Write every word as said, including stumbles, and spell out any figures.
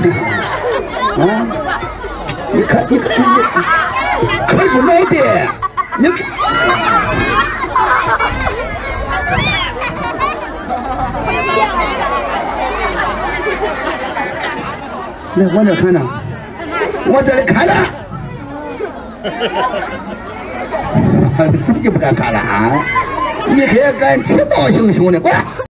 啊，你看，你看，你看出来的，你。来，我这看呢，我这里看了，这就不敢看了啊！你还敢迟到行凶的，滚！